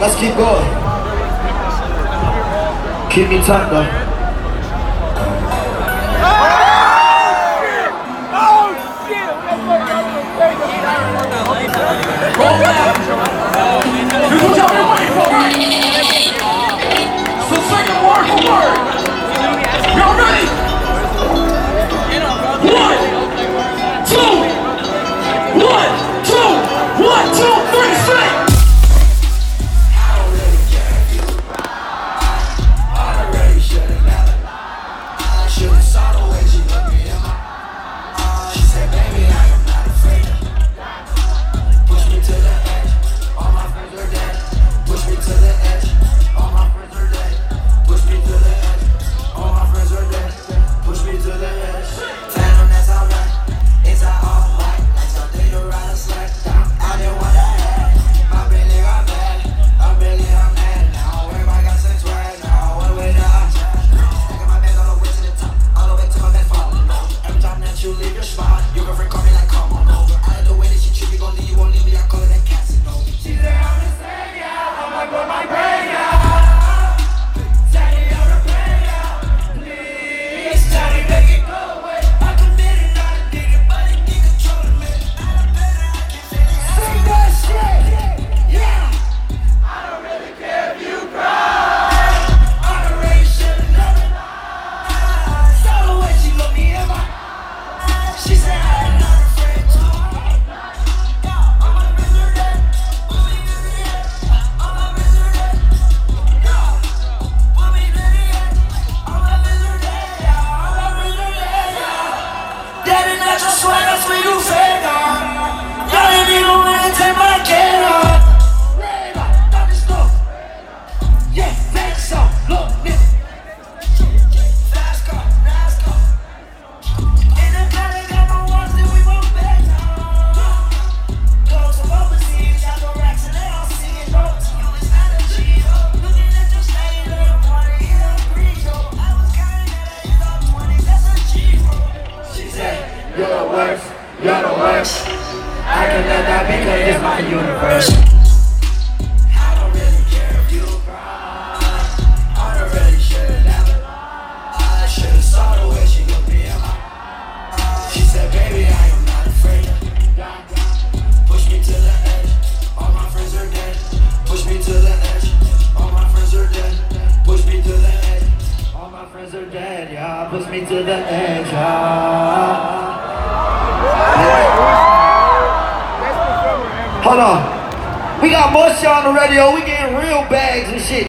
Let's keep going. Keep me tight though. Roll back. Here's what y'all been waiting for, right? So sing it word for word. Y'all ready? 1, 2, 1, 2, 1, 2, 3, sing. I don't really care if you cry. I already should've never lied. I should've saw the way she looked me in my eyes. She said, baby, I am not afraid of you. Push me to the edge. All my friends are dead. Push me to the edge. All my friends are dead. Push me to the edge. All my friends are dead. Push me to the edge. Tell them that's alright. It's alright. That's how they do ride a slack. I didn't want to add. I really got mad. I really am mad now. Everybody got sex right now. What way to I stacking my bags all the way to the top. All the way to my bed falling over. Every time that you leave your spot, your girlfriend call me like, come on over. I like the way that she treat me, gon' leave you, won't leave me. I call it that casino. She's there on the same, yeah. I'm like, blow my brain out. Daddy, you're a brain out. Please, Daddy, make it go away. I committed, not addicted, but it keep controlling me. I done better, I can say that. Sing that shit, yeah. I don't really care if you cry. I already should've never lied. Saw the way she looked me in my eyes. She said I am not afraid to. All my friends are dead. Put me to the edge. All my friends are dead. Put me to the edge. All my friends are dead. All my friends are dead. Daddy, not your swag, that's where you fade on. Y'all ain't even wanna take my kid on. Radar, not this look. Yeah, fast up, look, nigga. Fast car, NASCAR. In the car, they got my ones that we won't bet on. Close up overseas, got the racks and they all see it. You was not a G.O. Looking at your state of the party, in a pre-show. I was counting at a hit on 20, that's a G-roll. She said, you're the worst, you're the worst. I can let that because it's my universe. I don't really care if you cry. I already should've never lied. I should've saw the way she looked me in my eyes. She said, baby, I am not afraid of you. Push me to the edge. All my friends are dead. Push me to the edge. All my friends are dead. Push me to the edge. All my friends are dead, yeah. Push me to the edge, yeah. Hold on. We got more shit on the radio. We getting real bags and shit.